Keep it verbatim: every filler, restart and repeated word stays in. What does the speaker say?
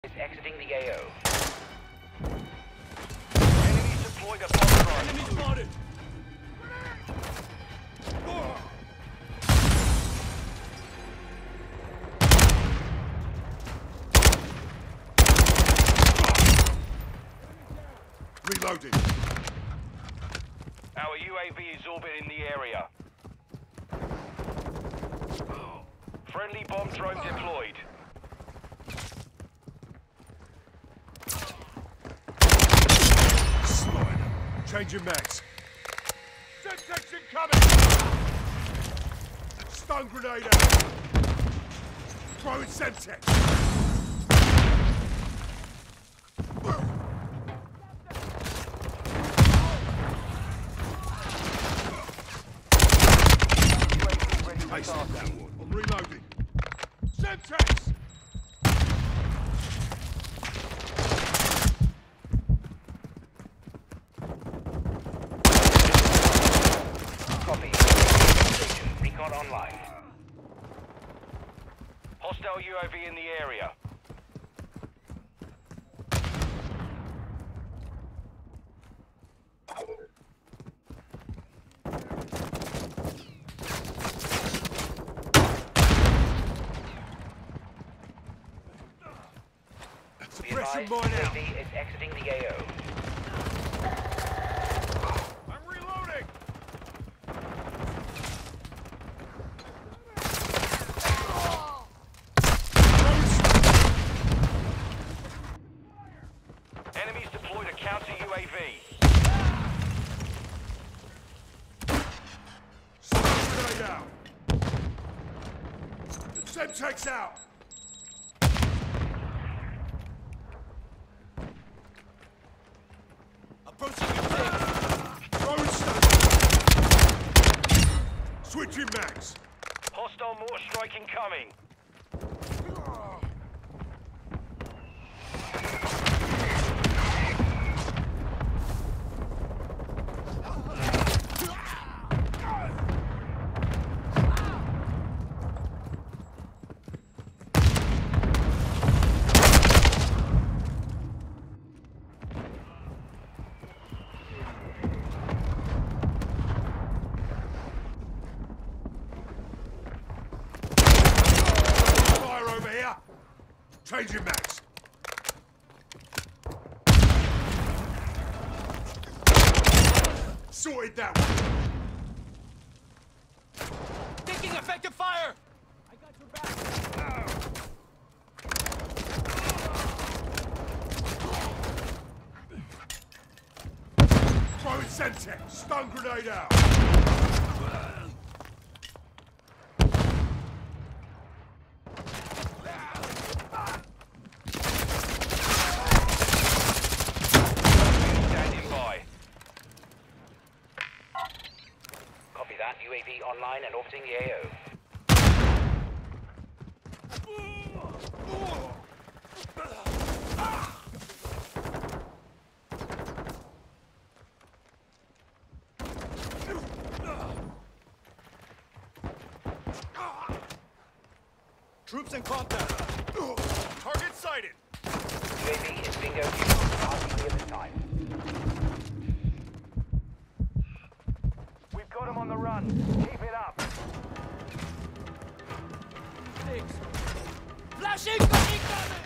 is exiting the A O. Enemies deployed a bomb drone. Enemy spotted! Reloading. Our U A V is orbiting the area. Friendly bomb drone deployed. Slide. Changing mags. Semtex incoming! Stun grenade out. Throwing Semtex. I see that one. I'm reloading. Semtex! Copy. Station recon online. Hostile U A V in the area. Suppression U mine A out. V is exiting the A O. I'm reloading. Enemies deployed a counter U A V. Stun grenade out. Semtex out. Approaching objective! Throwing stun. Switching mags. Hostile mortar strike incoming. Fire over here. Changing mags. Sorted that one. Taking effective fire! I got your back! Throwing Semtex. Stun grenade out. Standing by. Copy that. U A V online and orbiting the A O. Troops in contact! Target sighted. U A V is bingo. R T B at this time. We've got them on the run. Keep it up. Six! Flashing! Incoming!